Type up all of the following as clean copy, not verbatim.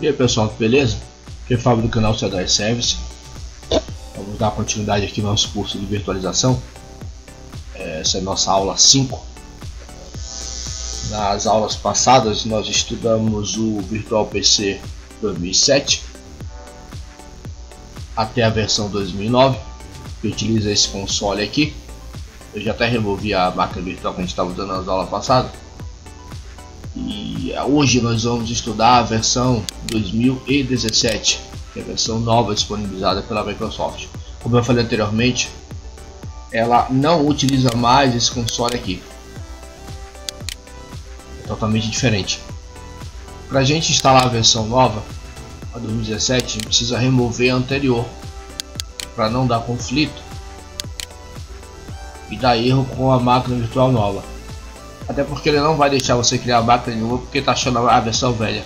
E aí pessoal, beleza? Aqui é o Fábio do canal C10 Service. Vamos dar continuidade aqui no nosso curso de virtualização. Essa é a nossa aula 5. Nas aulas passadas nós estudamos o Virtual PC 2007 até a versão 2009, que utiliza esse console aqui. Eu já até removi a máquina virtual que a gente estava usando nas aulas passadas. E hoje nós vamos estudar a versão 2017, que é a versão nova disponibilizada pela Microsoft. Como eu falei anteriormente, ela não utiliza mais esse console aqui. É totalmente diferente. Para a gente instalar a versão nova, a 2017, a gente precisa remover a anterior, para não dar conflito e dar erro com a máquina virtual nova. Até porque ele não vai deixar você criar a máquina nenhuma porque está achando a versão velha.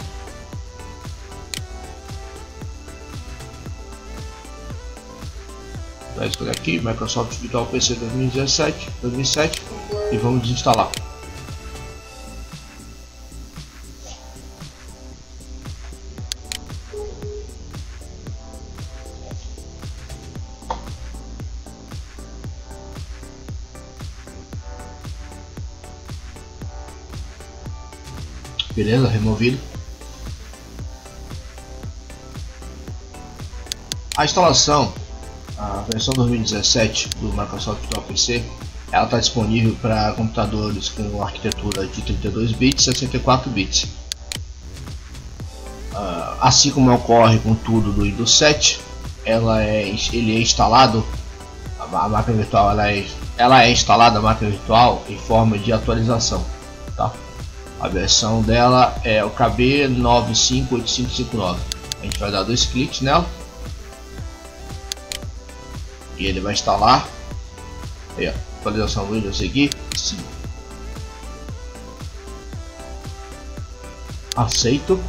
Vai escolher aqui Microsoft Virtual PC 2007 e vamos desinstalar. Beleza, removido. A instalação, a versão 2017 do Microsoft Virtual PC, ela está disponível para computadores com arquitetura de 32 bits e 64 bits. Assim como ocorre com tudo do Windows 7, ele é instalado, a máquina virtual ela é instalada, a máquina virtual, em forma de atualização, tá? A versão dela é o KB958559. A gente vai dar 2 cliques nela e ele vai instalar. Aí, ó, atualização do Windows aqui. Sim. Aceito.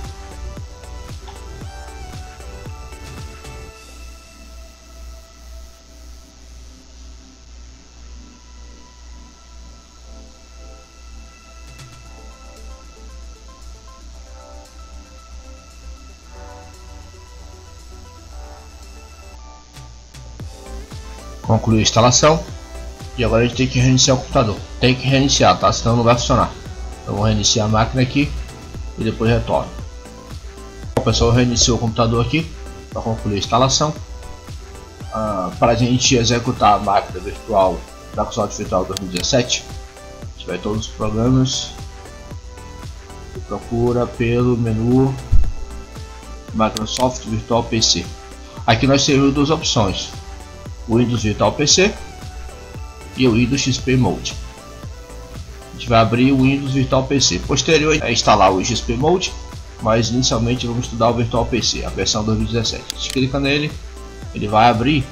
Concluir a instalação e agora a gente tem que reiniciar o computador. Tem que reiniciar, tá? Senão não vai funcionar. Eu vou reiniciar a máquina aqui e depois retorno. O pessoal reiniciou o computador aqui para concluir a instalação. Para a gente executar a máquina virtual da Microsoft Virtual 2017, a gente vai em todos os programas e procura pelo menu Microsoft Virtual PC. Aqui nós temos duas opções: o Windows Virtual PC e o Windows XP Mode. A gente vai abrir o Windows Virtual PC. Posterior é instalar o XP Mode, mas inicialmente vamos estudar o Virtual PC, a versão 2017. A gente clica nele, ele vai abrir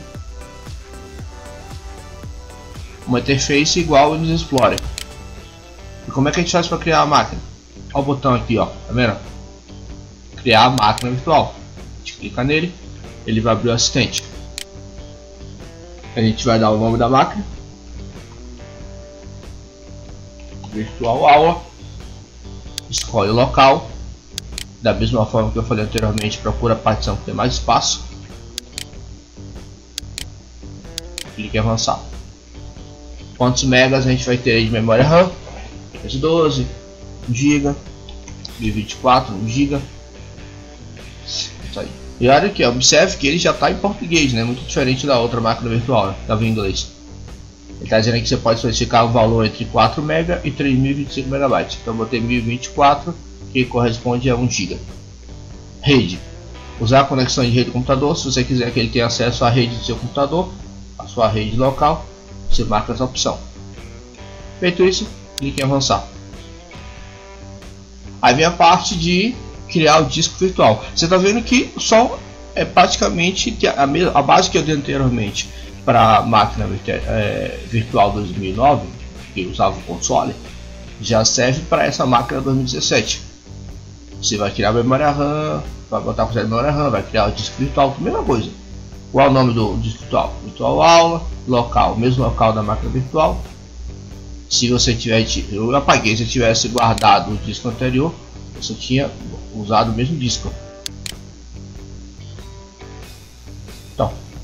uma interface igual ao Windows Explorer. E como é que a gente faz para criar a máquina? Olha o botão aqui, ó, tá vendo? Criar a máquina virtual. A gente clica nele, ele vai abrir o assistente. A gente vai dar o nome da máquina, virtual aula, escolhe o local, da mesma forma que eu falei anteriormente, procura a partição que tem mais espaço, clique em avançar. Quantos megas a gente vai ter de memória RAM? 12, 1 GB, 1024, 1 GB. Isso aí. E olha aqui, observe que ele já está em português, né? Muito diferente da outra máquina virtual, né? Estava em inglês. Ele está dizendo que você pode especificar um valor entre 4 MB e 3025 MB. Então eu botei 1024, que corresponde a 1 GB. Rede. Usar a conexão de rede do computador. Se você quiser que ele tenha acesso à rede do seu computador, a sua rede local, você marca essa opção. Feito isso, clique em avançar. Aí vem a parte de criar o disco virtual. Você está vendo que só é praticamente a base que eu dei anteriormente para a máquina virtual 2009, que usava o console, já serve para essa máquina 2017. Você vai criar a memória RAM, vai botar a memória RAM, vai criar o disco virtual, a mesma coisa. Qual é o nome do disco virtual? Virtual aula, local, mesmo local da máquina virtual. Se você tiver, eu apaguei, se tivesse guardado o disco anterior, você tinha usado o mesmo disco.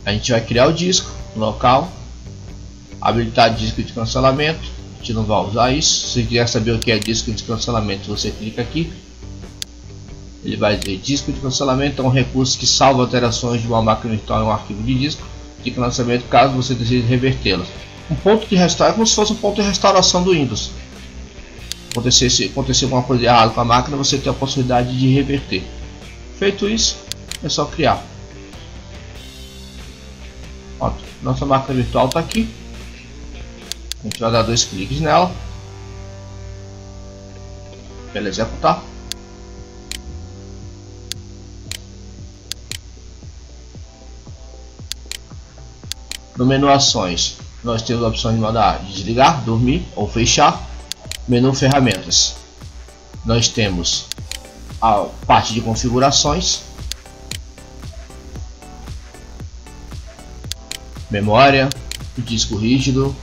A gente vai criar o disco local, habilitar disco de cancelamento. A gente não vai usar isso. Se quiser saber o que é disco de cancelamento, você clica aqui. Ele vai dizer: disco de cancelamento é um recurso que salva alterações de uma máquina virtual em um arquivo de disco de cancelamento caso você decida revertê-las. Um ponto de restauro é como se fosse um ponto de restauração do Windows. Se acontecer alguma coisa errada com a máquina, você tem a possibilidade de reverter. Feito isso, é só criar. Pronto, nossa máquina virtual está aqui. A gente vai dar 2 cliques nela para ela executar. No menu ações, nós temos a opção de mandar desligar, dormir ou fechar. Menu ferramentas, nós temos a parte de configurações, memória, disco rígido,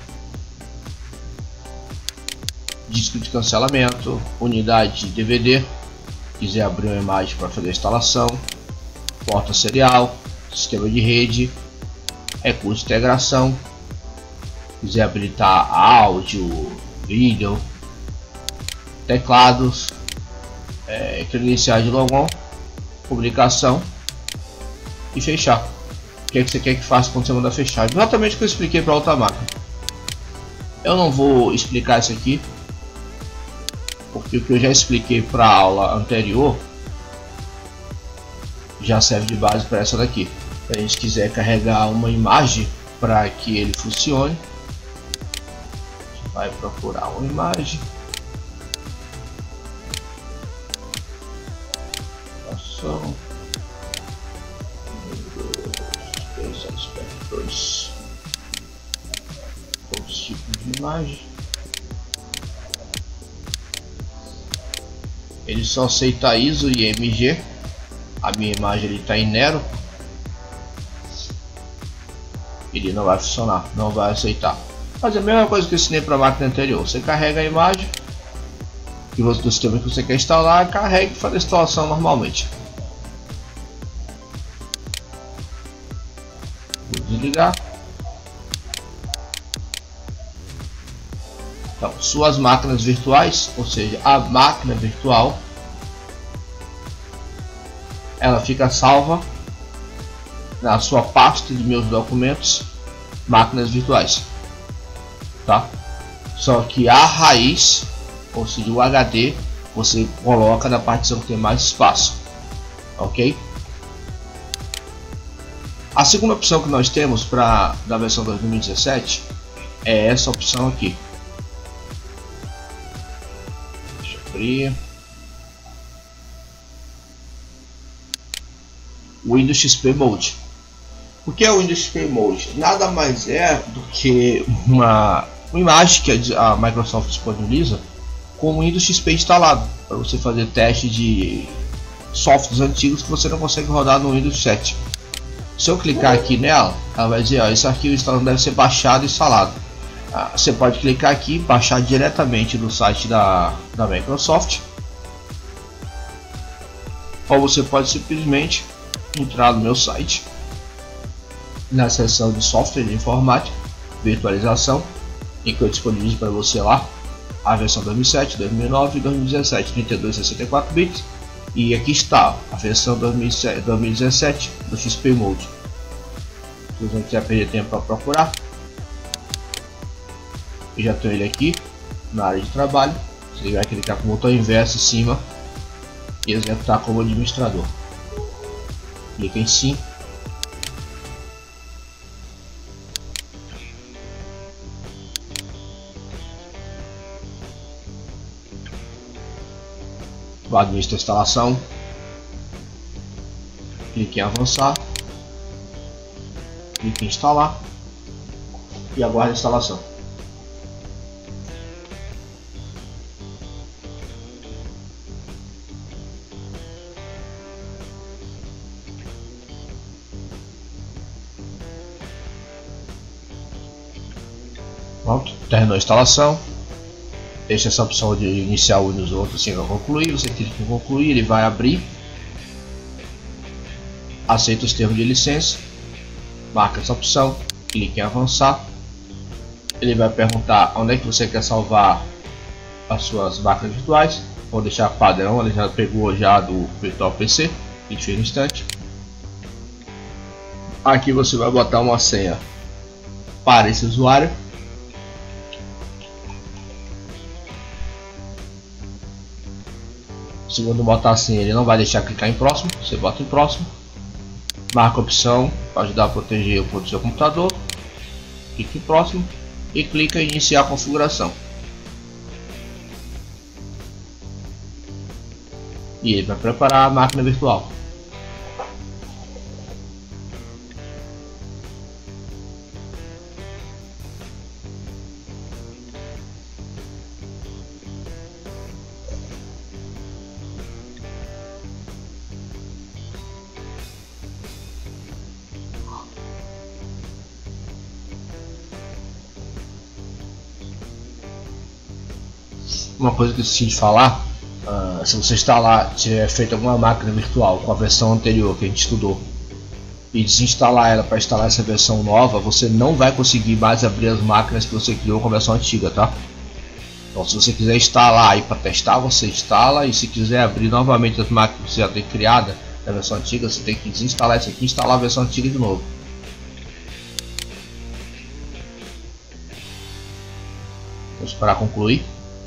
disco de cancelamento, unidade de DVD, quiser abrir uma imagem para fazer a instalação, porta serial, sistema de rede, recurso de integração, quiser habilitar áudio, vídeo, teclados, credenciais de logon, publicação e fechar. O que é que você quer que faça quando você manda fechar? Exatamente o que eu expliquei para outra máquina. Eu não vou explicar isso aqui, porque o que eu já expliquei para a aula anterior já serve de base para essa daqui. Se a gente quiser carregar uma imagem para que ele funcione, a gente vai procurar uma imagem. Todos os tipos de imagem. Ele só aceita ISO e MG. A minha imagem está em Nero. Ele não vai funcionar, não vai aceitar. Mas é a mesma coisa que eu ensinei para a máquina anterior. Você carrega a imagem do sistema que você quer instalar, carrega e faz a instalação normalmente. Vou desligar. Então, suas máquinas virtuais, ou seja, a máquina virtual, ela fica salva na sua pasta de meus documentos, máquinas virtuais, tá? Só que a raiz, ou seja, o HD, você coloca na partição que tem mais espaço, ok? A segunda opção que nós temos para da versão 2017 é essa opção aqui. Deixa eu abrir. Windows XP Mode. O que é o Windows XP Mode? Nada mais é do que uma imagem que a Microsoft disponibiliza com o Windows XP instalado para você fazer teste de softwares antigos que você não consegue rodar no Windows 7. Se eu clicar aqui nela, ela vai dizer: ó, esse arquivo instalado deve ser baixado e instalado. Você pode clicar aqui, baixar diretamente do site da Microsoft, ou você pode simplesmente entrar no meu site, na seção de software de informática, virtualização, em que eu disponibilizo para você lá a versão 2007, 2009 e 2017, 32 e 64 bits, e aqui está a versão 2017 do XP Mode. Se você não quiser perder tempo para procurar, eu já tenho ele aqui na área de trabalho. Você vai clicar com o botão inverso em cima e executar como administrador. Clica em sim. Administra a instalação. Clique em avançar. Clique em instalar e aguarde a instalação. Pronto, terminou a instalação. Deixa essa opção de iniciar o Windows outro assim para concluir. Você clica em concluir, ele vai abrir. Aceita os termos de licença. marca essa opção, clique em avançar. Ele vai perguntar onde é que você quer salvar as suas máquinas virtuais. Vou deixar padrão, ele já pegou já do virtual PC, clique no instante. Aqui você vai botar uma senha para esse usuário. Se quando botar assim, ele não vai deixar clicar em próximo, você bota em próximo. Marca a opção para ajudar a proteger o seu computador. Clique em próximo e clica em iniciar a configuração. E ele vai preparar a máquina virtual. Uma coisa que eu esqueci de falar, se você instalar, tiver feito alguma máquina virtual com a versão anterior que a gente estudou e desinstalar ela para instalar essa versão nova, você não vai conseguir mais abrir as máquinas que você criou com a versão antiga, tá? Então se você quiser instalar aí para testar, você instala, e se quiser abrir novamente as máquinas que você já tem criada na versão antiga, você tem que desinstalar essa aqui e instalar a versão antiga de novo. Vamos esperar concluir.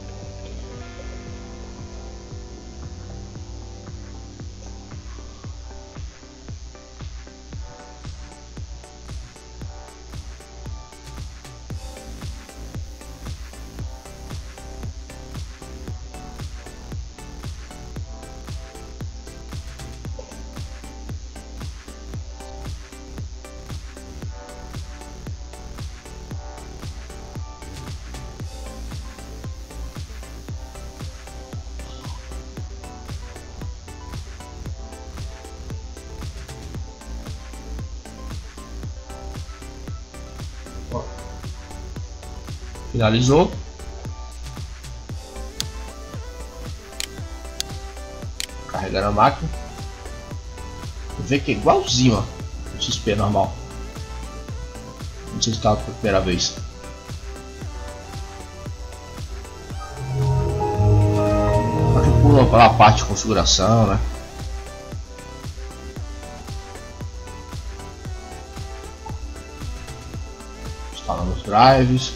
Finalizou. Carregar a máquina. Vê que é igualzinho o XP normal. Não sei se estava pela primeira vez. Aqui pula para a parte de configuração, né? Instalando os drives.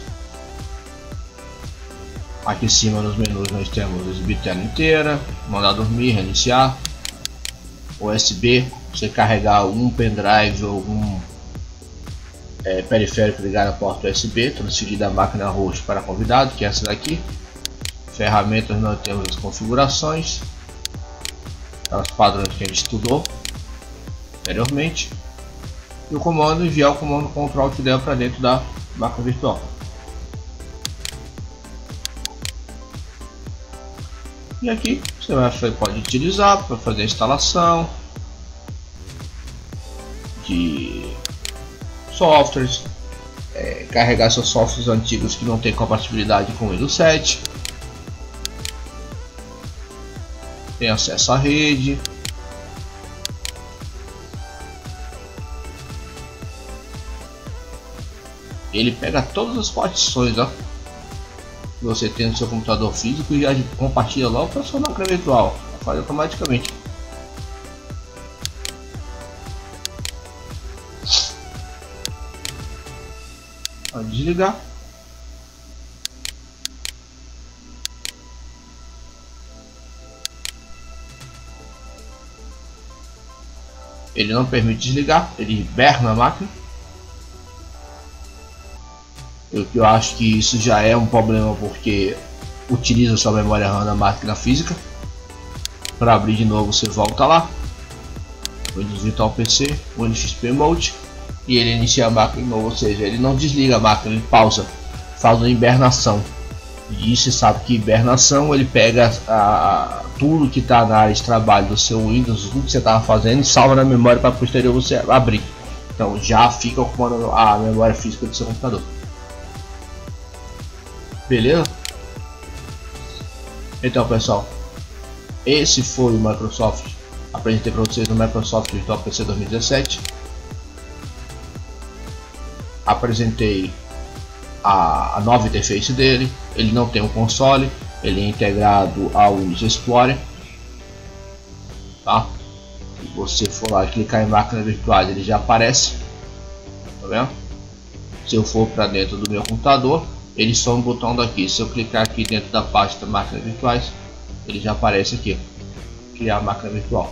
Aqui em cima nos menus nós temos exibir tela inteira, mandar dormir, reiniciar, USB, você carregar algum pendrive ou algum periférico ligado à porta USB, transferir da máquina host para convidado, que é essa daqui. Ferramentas, nós temos as configurações, os padrões que a gente estudou anteriormente, e o comando enviar o comando Ctrl+Del para dentro da máquina virtual. E aqui você pode utilizar para fazer a instalação de softwares, carregar seus softwares antigos que não tem compatibilidade com o Windows 7, tem acesso à rede, ele pega todas as partições, ó, que você tem no seu computador físico e já compartilha logo para a sua máquina virtual, faz automaticamente. Pode desligar. Ele não permite desligar, ele hiberna a máquina. Eu acho que isso já é um problema, porque utiliza sua memória RAM da máquina física. Para abrir de novo você volta lá, Windows Virtual PC, Windows XP Mode, e ele inicia a máquina de novo, ou seja, ele não desliga a máquina, ele pausa, faz uma hibernação. E você sabe que hibernação, ele pega tudo que está na área de trabalho do seu Windows, tudo que você estava fazendo, e salva na memória para posterior você abrir. Então já fica ocupando a memória física do seu computador. Beleza? Então pessoal, esse foi o Microsoft. Apresentei para vocês no Microsoft Virtual PC 2017. apresentei a nova interface dele. Ele não tem um console, ele é integrado ao Windows Explorer, tá? Se você for lá e clicar em máquinas virtuais, ele já aparece, tá vendo? Se eu for para dentro do meu computador, ele só um botão daqui. Se eu clicar aqui dentro da pasta máquinas virtuais, ele já aparece aqui, criar a máquina virtual.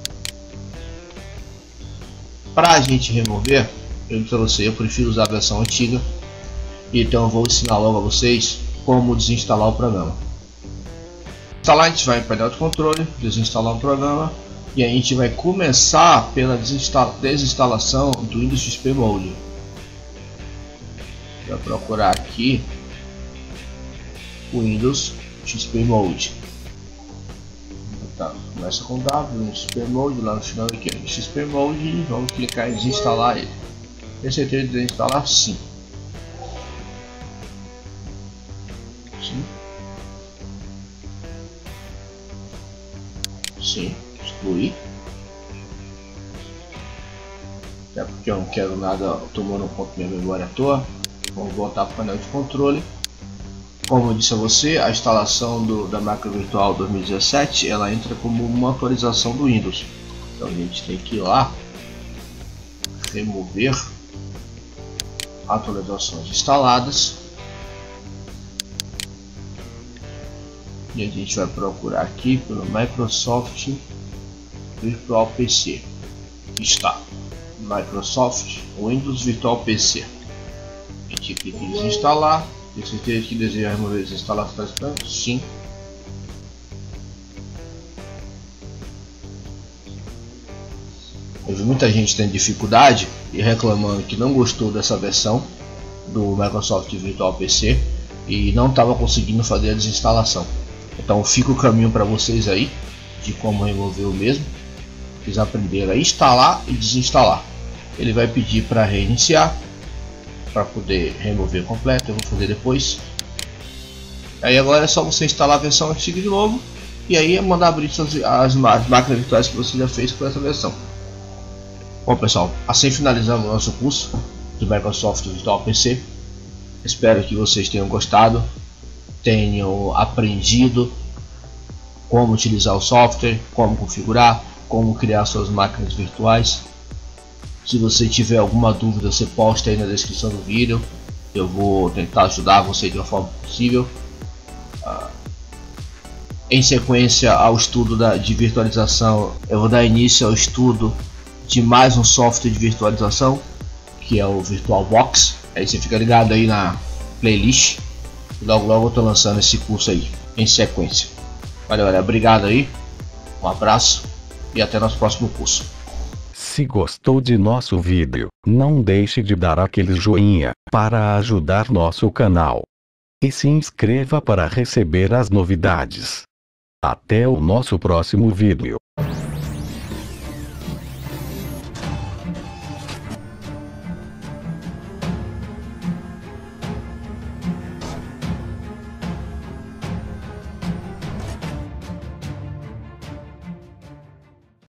Para a gente remover, eu prefiro usar a versão antiga, então eu vou ensinar logo a vocês como desinstalar o programa. Instalar, a gente vai em painel de controle, desinstalar o programa, e a gente vai começar pela desinstalação do Windows XP Mode. Vai procurar aqui o Windows XP Mode. Tá, começa com W, Windows XP Mode, lá no final aqui é XP Mode, e vamos clicar em desinstalar ele. Tem certeza de desinstalar? Sim. Sim, excluir. Até porque eu não quero nada tomando conta da minha memória à toa. Vamos voltar para o painel de controle. Como eu disse a você, a instalação da máquina virtual 2017 ela entra como uma atualização do Windows. Então a gente tem que ir lá, remover atualizações instaladas, e a gente vai procurar aqui pelo Microsoft Virtual PC. Está Microsoft Windows Virtual PC. A gente clica em desinstalar. Tem certeza que deseja remover as instalações? Sim. Eu vi muita gente tendo dificuldade e reclamando que não gostou dessa versão do Microsoft Virtual PC e não estava conseguindo fazer a desinstalação. Então fica o caminho para vocês aí de como remover o mesmo. Vocês aprenderam a instalar e desinstalar. Ele vai pedir para reiniciar, para poder remover completo. Eu vou fazer depois. Aí agora é só você instalar a versão antiga de novo, e aí é mandar abrir as máquinas virtuais que você já fez com essa versão. Bom pessoal, assim finalizamos o nosso curso do Microsoft Virtual PC. Espero que vocês tenham gostado, tenham aprendido como utilizar o software, como configurar, como criar suas máquinas virtuais. Se você tiver alguma dúvida, você posta aí na descrição do vídeo. Eu vou tentar ajudar você de uma forma possível. Em sequência ao estudo de virtualização, eu vou dar início ao estudo de mais um software de virtualização, que é o VirtualBox. Aí você fica ligado aí na playlist. Logo logo eu estou lançando esse curso aí em sequência. Valeu, galera. Obrigado aí. Um abraço e até nosso próximo curso. Se gostou de nosso vídeo, não deixe de dar aquele joinha para ajudar nosso canal. E se inscreva para receber as novidades. Até o nosso próximo vídeo.